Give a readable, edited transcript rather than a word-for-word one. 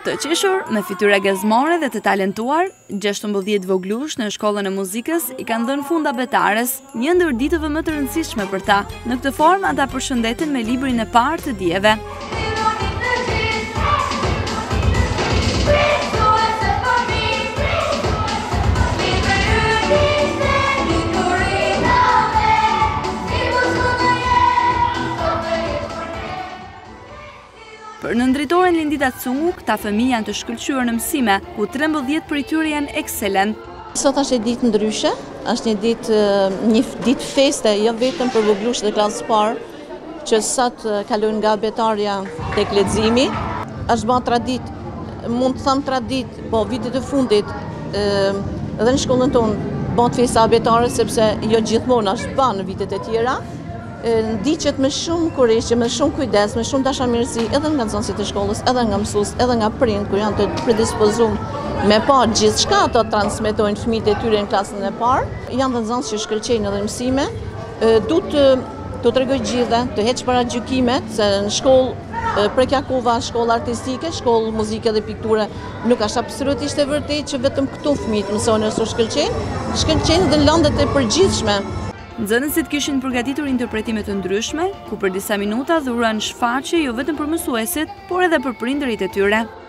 Të qeshur, me fytyra gazmore dhe të talentuar, 16 voglush në shkollën e muzikës i kanë dhënë funda betares, një ndër ditëve më të rëndësishme për ta. Në këtë formë ata përshëndeten me librin e parë të dijeve. Për nëndritoren Lindita Cungu, këta fëmijë janë të shkëlqyer në mësime, ku 13 prej tyre janë ekselent. Sot është një ditë ndryshe, është një ditë feste, jo vetëm për voglushët e klasës parë, që sot kalojnë nga betarja tek leximi. Është bërë traditë, mund të them traditë, po vitet e fundit edhe në shkollën tonë bëhet festa abetare, sepse jo gjithmonë është bërë në vitet e tjera. Ndiqet me shumë kurrëshje, me shumë kujdes, me shumë dashamirësi, edhe nga nxënësit e shkollës, edhe nga mësues, edhe nga prind, kur janë të predispozuar me pa gjithçka ato transmetojnë fëmijët e tyre në klasën e parë. Janë të nxënës që shkëlqejnë edhe mësime. Duhet të tregoj gjithë, të heq para gjykimet, se në shkollë Prekjakova, shkollë artistike, shkollë muzike dhe pikture, nuk është absolutisht e vërtetë që vetëm këtu fëmijët mësojnë ose shkëlqejnë dhe lëndet e përgjithshme. Nxënësit kishin përgatitur interpretime të ndryshme, ku për disa minuta dhuruan shfaqje jo vetëm për mësuesit, por edhe për prindërit e tyre.